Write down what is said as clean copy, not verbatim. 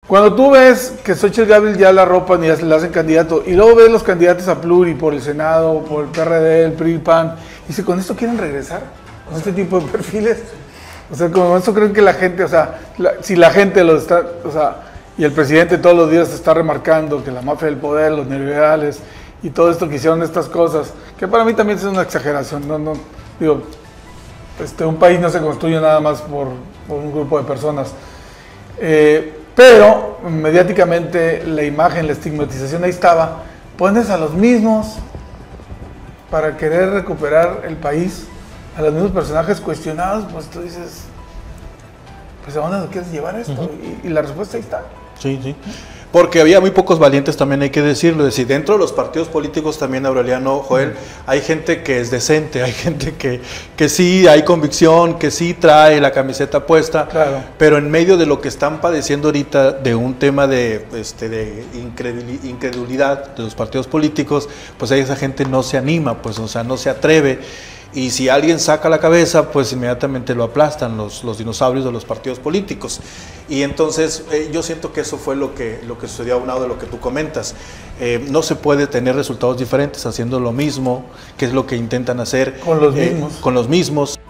Cuando tú ves que Xochitl Gálvez ya la ropan y ya se la hacen candidato, y luego ves los candidatos a Pluri por el Senado, por el PRD, el PRI, PAN, y si con esto quieren regresar, con este tipo de perfiles, o sea, como eso creen que la gente, o sea, si la gente lo está, o sea, y el presidente todos los días está remarcando que la mafia del poder, los neoliberales, y todo esto que hicieron estas cosas, que para mí también es una exageración, no, digo, un país no se construye nada más por un grupo de personas. Pero mediáticamente la imagen, la estigmatización ahí estaba. Pones a los mismos para querer recuperar el país, a los mismos personajes cuestionados, pues tú dices, pues ¿a dónde quieres llevar esto? Y la respuesta ahí está. Sí, sí. Porque había muy pocos valientes, también hay que decirlo. Es decir, dentro de los partidos políticos también, Aureliano, Joel, hay gente que es decente, hay gente que sí hay convicción, que sí trae la camiseta puesta, claro. Pero en medio de lo que están padeciendo ahorita, de un tema de incredulidad de los partidos políticos, pues ahí esa gente no se anima, pues, o sea, no se atreve. Y si alguien saca la cabeza, pues inmediatamente lo aplastan los dinosaurios de los partidos políticos. Y entonces yo siento que eso fue lo que sucedió a un lado de lo que tú comentas. No se puede tener resultados diferentes haciendo lo mismo, que es lo que intentan hacer. Con los mismos. Con los mismos.